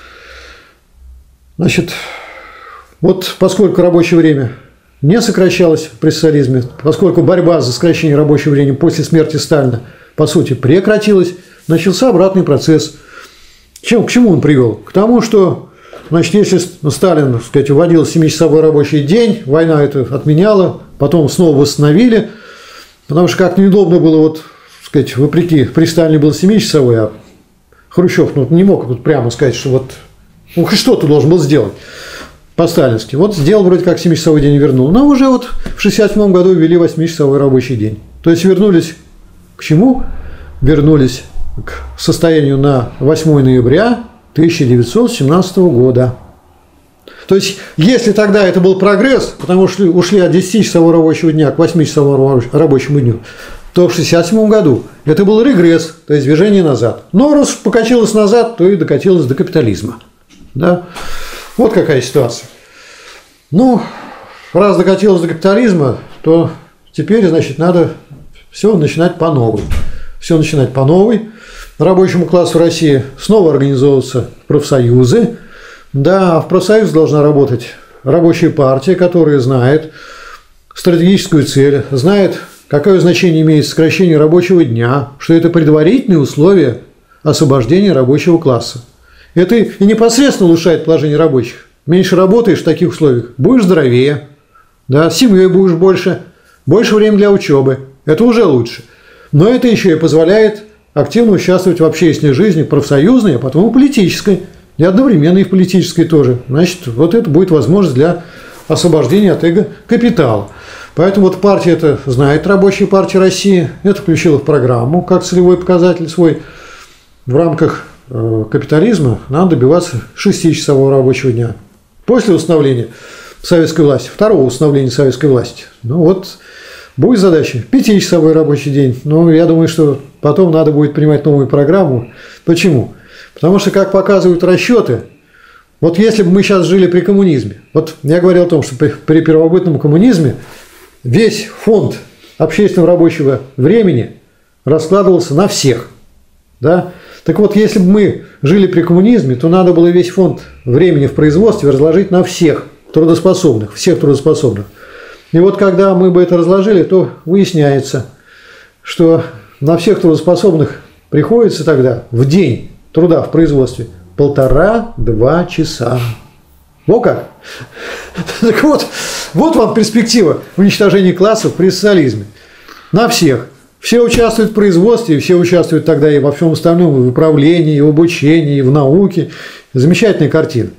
Значит, вот поскольку рабочее время не сокращалось при социализме, поскольку борьба за сокращение рабочего времени после смерти Сталина по сути прекратилась, начался обратный процесс. К чему он привел? К тому, что, значит, если Сталин, так сказать, вводил 7-часовой рабочий день, война это отменяла, потом снова восстановили, потому что как неудобно было, вот, так сказать, вопреки, при Сталине был 7-часовой, а Хрущев не мог вот прямо сказать, что вот хоть что-то должен был сделать по-сталински. Вот сделал вроде как 7-часовой день и вернул. Но уже вот в 1967 году ввели 8-часовой рабочий день. То есть вернулись к чему? Вернулись к состоянию на 8 ноября 1917 года. То есть, если тогда это был прогресс, потому что ушли от 10-часового рабочего дня к 8-часовому рабочему дню, то в 1967 году это был регресс, то есть движение назад. Но раз покатилось назад, то и докатилось до капитализма. Да? Вот какая ситуация. Ну, раз докатилось до капитализма, то теперь, значит, надо все начинать по новой. Рабочему классу России снова организовываются профсоюзы. Да, в профсоюзе должна работать рабочая партия, которая знает стратегическую цель, знает, какое значение имеет сокращение рабочего дня, что это предварительные условия освобождения рабочего класса. Это и непосредственно улучшает положение рабочих. Меньше работаешь в таких условиях, будешь здоровее, да, семьей будешь больше времени для учебы. Это уже лучше. Но это еще и позволяет активно участвовать в общественной жизни, профсоюзной, а потом и политической, и одновременно и в политической тоже. Значит, вот это будет возможность для освобождения от эго-капитала. Поэтому вот партия это знает, Рабочая партия России, это включила в программу как целевой показатель свой. В рамках капитализма надо добиваться 6-часового рабочего дня. После установления советской власти, второго установления советской власти, ну вот будет задача 5-часовой рабочий день. Но я думаю, что потом надо будет принимать новую программу. Почему? Потому что, как показывают расчеты, вот если бы мы сейчас жили при коммунизме, вот я говорил о том, что при первобытном коммунизме весь фонд общественного рабочего времени раскладывался на всех. Да? Так вот, если бы мы жили при коммунизме, то надо было весь фонд времени в производстве разложить на всех трудоспособных, И вот когда мы бы это разложили, то выясняется, что на всех трудоспособных приходится тогда в день труда в производстве 1,5-2 часа. Во как! Так вот вам перспектива уничтожения классов при социализме. На всех. Все участвуют в производстве, все участвуют тогда и во всем остальном, и в управлении, и в обучении, и в науке. Замечательная картина.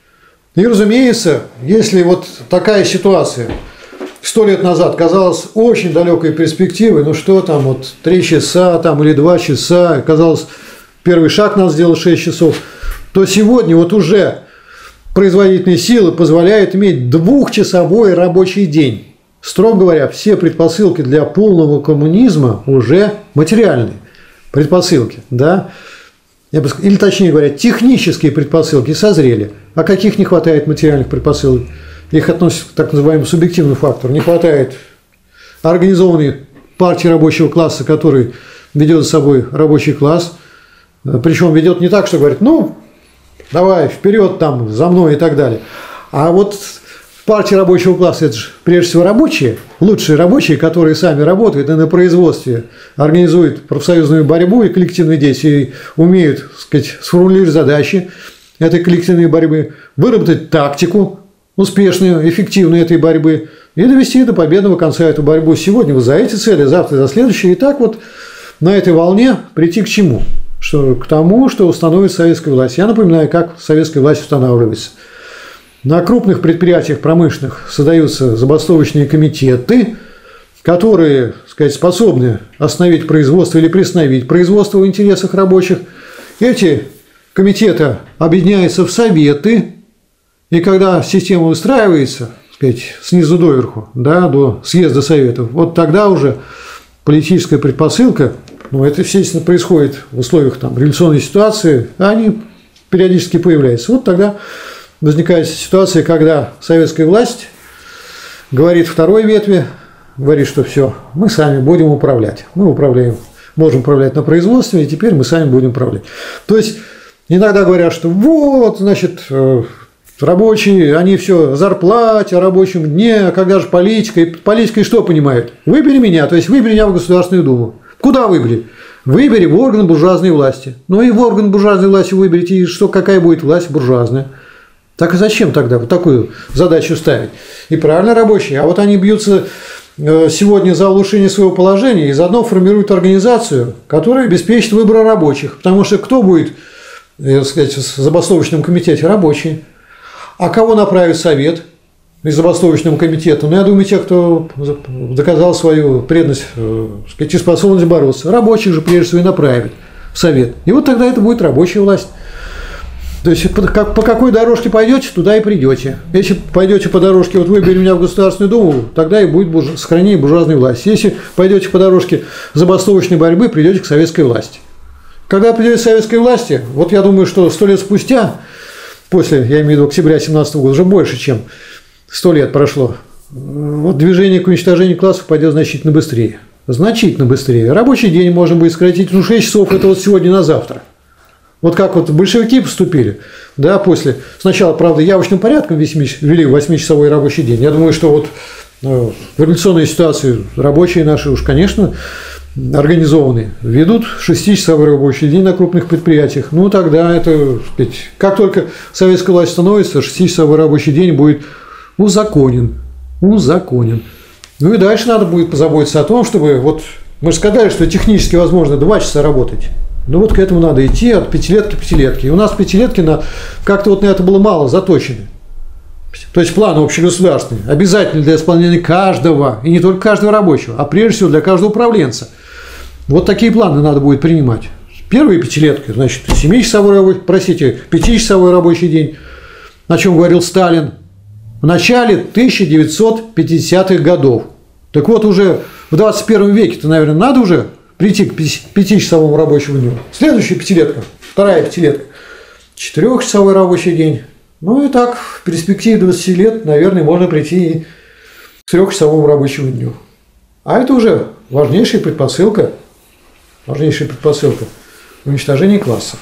И, разумеется, если вот такая ситуация 100 лет назад казалась очень далекой перспективой, ну что там, вот 3 часа там, или 2 часа, казалось, первый шаг надо сделать 6 часов, то сегодня вот уже производительные силы позволяют иметь 2-часовой рабочий день. Строго говоря, все предпосылки для полного коммунизма уже материальные предпосылки, да? Или точнее говоря, технические предпосылки созрели. А каких не хватает материальных предпосылок? Их относят к так называемому субъективному фактору. Не хватает организованной партии рабочего класса, который ведет за собой рабочий класс. Причем ведет не так, что говорит, ну, давай вперед там, за мной и так далее. А вот партия рабочего класса – это же прежде всего рабочие, лучшие рабочие, которые сами работают и на производстве организуют профсоюзную борьбу и коллективные действия, и умеют, так сказать, сформулировать задачи этой коллективной борьбы, выработать тактику успешную, эффективную этой борьбы и довести до победного конца эту борьбу. Сегодня вы за эти цели, завтра за следующие. И так вот на этой волне прийти к чему? К тому, что установит советская власть. Я напоминаю, как советская власть устанавливается. На крупных предприятиях промышленных создаются забастовочные комитеты, которые, так сказать, способны остановить производство или приостановить производство в интересах рабочих. Эти комитеты объединяются в советы, и когда система выстраивается, так сказать, снизу доверху, да, до съезда советов, вот тогда уже политическая предпосылка, ну, это, естественно, происходит в условиях там, революционной ситуации, они периодически появляются. Вот тогда возникает ситуация, когда советская власть говорит второй ветви, говорит, что все, мы сами будем управлять. Мы управляем, можем управлять на производстве, и теперь мы сами будем управлять. То есть иногда говорят, что вот, значит, рабочие, они все о зарплате, о рабочем дне, а когда же политика? И политикой что понимают? Выбери меня, то есть выбери меня в Государственную Думу. Куда выбери? Выбери в орган буржуазной власти. Ну и в орган буржуазной власти выберите, и что, какая будет власть буржуазная? Так и зачем тогда вот такую задачу ставить? И правильно рабочие, а вот они бьются сегодня за улучшение своего положения и заодно формируют организацию, которая обеспечит выбор рабочих. Потому что кто будет, так сказать, в забастовочном комитете? Рабочие. А кого направит совет из забастовочного комитета? Ну, я думаю, те, кто доказал свою преданность, так сказать, и способность бороться. Рабочих же прежде всего и направят в совет. И вот тогда это будет рабочая власть. То есть по какой дорожке пойдете, туда и придете. Если пойдете по дорожке, вот выбери меня в Государственную Думу, тогда и будет сохранение буржуазной власти. Если пойдете по дорожке забастовочной борьбы, придете к советской власти. Когда придете к советской власти, вот я думаю, что 100 лет спустя, после, я имею в виду, октября 2017 года, уже больше, чем 100 лет прошло, вот движение к уничтожению классов пойдет значительно быстрее. Значительно быстрее. Рабочий день можно будет сократить, 6 часов, это вот сегодня на завтра. Вот как вот большевики поступили, да, после, сначала, правда, явочным порядком ввели 8-часовой рабочий день. Я думаю, что вот в революционной ситуации рабочие наши уж, конечно, организованные, ведут 6-часовой рабочий день на крупных предприятиях. Ну, тогда это, так сказать, как только советская власть становится, 6-часовой рабочий день будет узаконен. Ну и дальше надо будет позаботиться о том, чтобы вот Мы же сказали, что технически возможно 2 часа работать. Ну вот к этому надо идти от пятилетки к пятилетке. И у нас пятилетки как-то вот на это было мало заточены. То есть планы общегосударственные, обязательно для исполнения каждого, и не только каждого рабочего, а прежде всего для каждого управленца. Вот такие планы надо будет принимать. Первые пятилетки, значит, 5-часовой рабочий день, о чем говорил Сталин, в начале 1950-х годов. Так вот, уже в 21 веке-то, наверное, надо уже прийти к 5-часовому рабочему дню. Следующая пятилетка, вторая пятилетка, 4-часовой рабочий день. Ну и так, в перспективе 20 лет, наверное, можно прийти и к 3-часовому рабочему дню. А это уже важнейшая предпосылка уничтожения классов.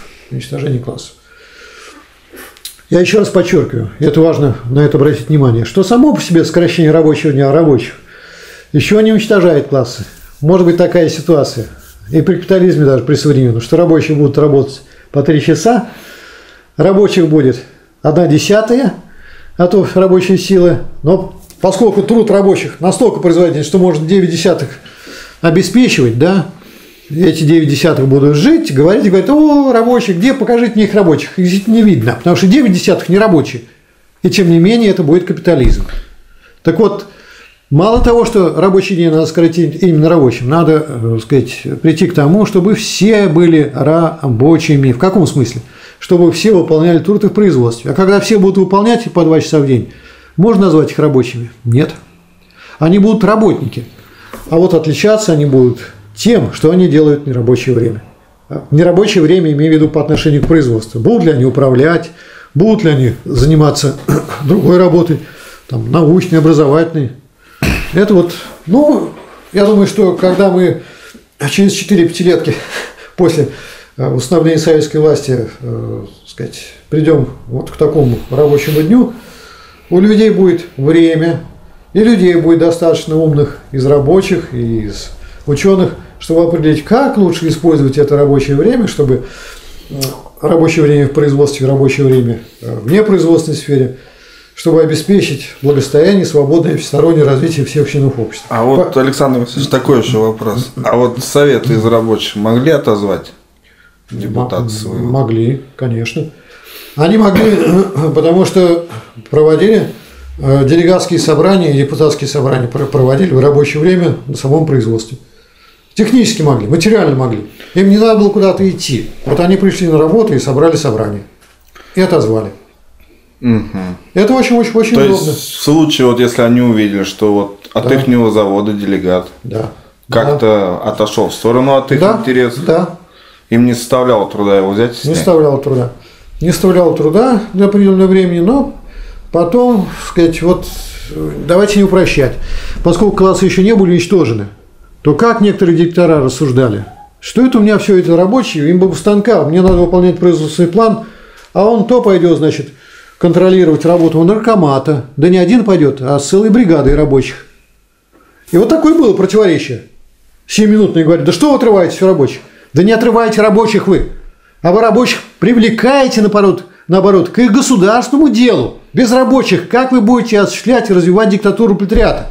Я еще раз подчеркиваю, и это важно на это обратить внимание, что само по себе сокращение рабочего дня рабочих еще не уничтожает классы. Может быть такая ситуация, и при капитализме даже при современном, что рабочие будут работать по 3 часа, рабочих будет 1/10 от рабочей силы, но поскольку труд рабочих настолько производительный, что может 9/10 обеспечивать, да, эти 9/10 будут жить, говорить, о, рабочие, где, покажите мне их рабочих, их здесь не видно, потому что 9/10 не рабочие, и тем не менее это будет капитализм. Так вот, мало того, что рабочий день надо сократить именно рабочим, надо, так сказать, прийти к тому, чтобы все были рабочими. В каком смысле? Чтобы все выполняли труд в производстве. А когда все будут выполнять по 2 часа в день, можно назвать их рабочими? Нет. Они будут работники. А вот отличаться они будут тем, что они делают в нерабочее время. В нерабочее время, имею в виду по отношению к производству. Будут ли они управлять, будут ли они заниматься другой работой, там, научной, образовательной. Это вот, ну, я думаю, что когда мы через 4 пятилетки после установления советской власти, сказать, придем вот к такому рабочему дню, у людей будет время, и людей будет достаточно умных из рабочих и из ученых, чтобы определить, как лучше использовать это рабочее время, чтобы рабочее время в производстве, рабочее время в непроизводственной сфере, чтобы обеспечить благосостояние, свободное всестороннее развитие всех членов общества. А вот, Александр Васильевич, такой еще вопрос. А вот советы из рабочих могли отозвать депутаты своего? Могли, конечно. Они могли, потому что проводили делегатские собрания и депутатские собрания проводили в рабочее время на самом производстве. Технически могли, материально могли. Им не надо было куда-то идти. Вот они пришли на работу и собрали собрание. И отозвали. Угу. Это очень-очень То удобно. есть, в случае, вот если они увидели, что вот от ихнего завода делегат как-то отошел в сторону от их интересов, им не составляло труда его взять и снять? Не составляло труда для определенного времени, но потом, сказать, вот давайте не упрощать. Поскольку классы еще не были уничтожены, то как некоторые директора рассуждали, что это у меня все это рабочие, им бы станка, мне надо выполнять производственный план, а он то пойдет, значит, контролировать работу наркомата, да не один пойдет, а с целой бригадой рабочих. И вот такое было противоречие. 7-минутные говорят, да что вы отрываете рабочих? Да не отрываете рабочих вы, а вы рабочих привлекаете, наоборот, к их государственному делу. Без рабочих как вы будете осуществлять и развивать диктатуру пролетариата?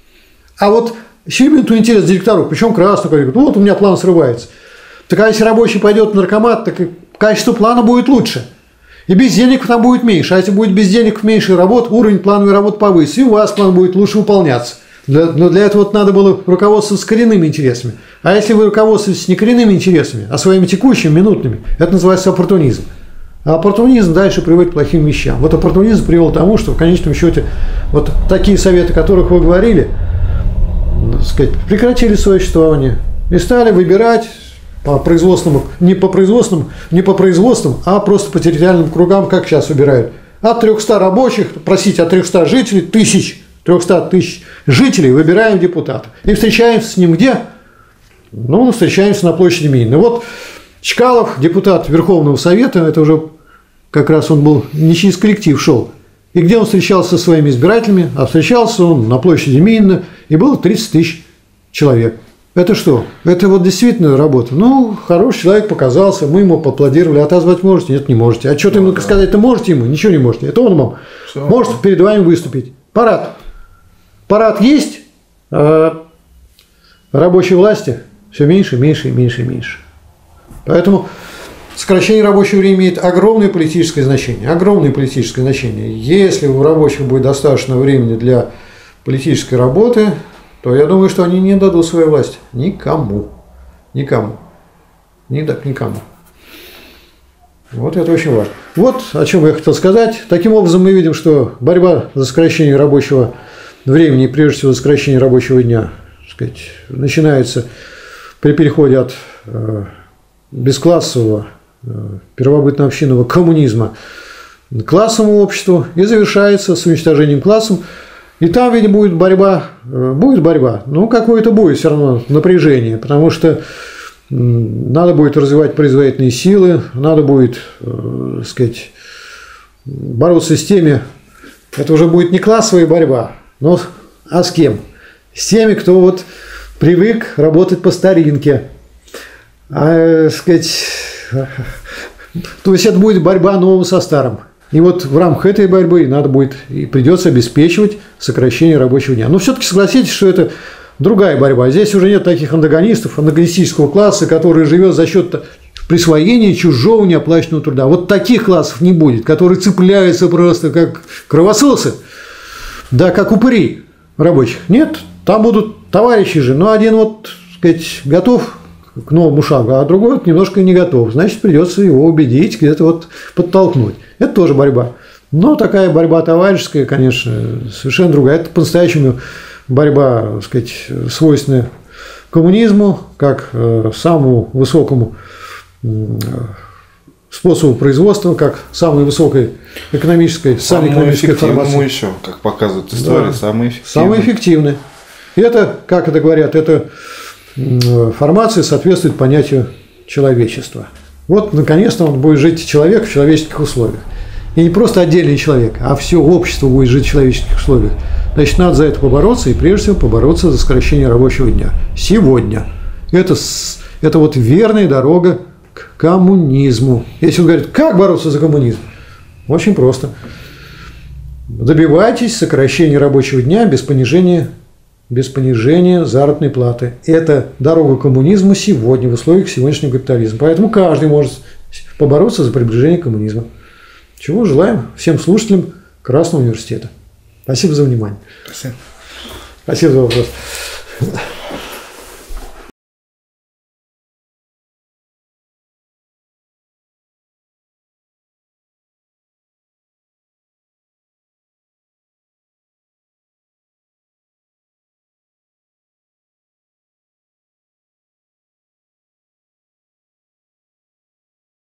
А вот 7-минутный интерес директоров, причем красный, говорит, вот у меня план срывается. Так а если рабочий пойдет в наркомат, так и качество плана будет лучше. И бездельников там будет меньше. А если будет бездельников меньше работ, уровень плановой работы повысится, и у вас план будет лучше выполняться. Но для этого вот надо было руководствоваться коренными интересами. А если вы руководствуетесь не коренными интересами, а своими текущими, минутными, это называется оппортунизм. А оппортунизм дальше приводит к плохим вещам. Вот оппортунизм привел к тому, что в конечном счете вот такие советы, о которых вы говорили, так сказать, прекратили свое существование и стали выбирать по производственному, не по производственным, а просто по территориальным кругам, как сейчас выбирают. От 300 рабочих, от 300 жителей, 300 тысяч жителей выбираем депутата. И встречаемся с ним где? Ну, встречаемся на площади Минина. Вот Чкалов, депутат Верховного Совета, это уже как раз он был не через коллектив шел. И где он встречался со своими избирателями? А встречался он на площади Минина, и было 30 тысяч человек. Это что? Это вот действительно работа. Ну, хороший человек показался, мы ему поаплодировали. Отозвать можете? Нет, не можете. А что-то ему сказать-то можете ему? Ничего не можете. Это он вам может перед вами выступить. Парад. Парад есть рабочей власти, все меньше, меньше и меньше и меньше. Поэтому сокращение рабочего времени имеет огромное политическое значение. Огромное политическое значение. Если у рабочих будет достаточно времени для политической работы, то я думаю, что они не дадут свою власть никому. Никому. Никому. Вот это очень важно. Вот о чем я хотел сказать. Таким образом, мы видим, что борьба за сокращение рабочего времени, и прежде всего за сокращение рабочего дня, так сказать, начинается при переходе от бесклассового, первобытно-общинного коммунизма к классовому обществу и завершается с уничтожением классом. И там, видимо, будет борьба, но какое-то будет все равно напряжение, потому что надо будет развивать производительные силы, надо будет, так сказать, бороться с теми, это уже будет не классовая борьба, а с кем? С теми, кто вот привык работать по старинке. Сказать, то есть это будет борьба нового со старым. И вот в рамках этой борьбы надо будет и придется обеспечивать сокращение рабочего дня. Но все-таки согласитесь, что это другая борьба. Здесь уже нет таких антагонистов, антагонистического класса, который живет за счет присвоения чужого неоплаченного труда. Вот таких классов не будет, которые цепляются просто как кровососы, да, как упыри рабочих. Нет, там будут товарищи же, но один вот, так сказать, готов к новому шагу, а другой вот немножко не готов. Значит, придется его убедить, где-то вот подтолкнуть. Это тоже борьба. Но такая борьба товарищеская, конечно, совершенно другая. Это по-настоящему борьба, так сказать, свойственная коммунизму, как самому высокому способу производства, как самой высокой экономической, социально-экономической формации. Еще, как показывает история, да, самый эффективный. Самый эффективный. И это, как это говорят, это формация соответствует понятию человечества. Вот, наконец-то, он будет жить человек в человеческих условиях. И не просто отдельный человек, а все общество будет жить в человеческих условиях. Значит, надо за это побороться, и прежде всего побороться за сокращение рабочего дня. Сегодня. Это вот верная дорога к коммунизму. Если он говорит, как бороться за коммунизм? Очень просто. Добивайтесь сокращения рабочего дня без понижения заработной платы. Это дорога к коммунизму сегодня, в условиях сегодняшнего капитализма. Поэтому каждый может побороться за приближение к коммунизму. Чего желаем всем слушателям Красного университета. Спасибо за внимание. Спасибо. Спасибо за вопрос.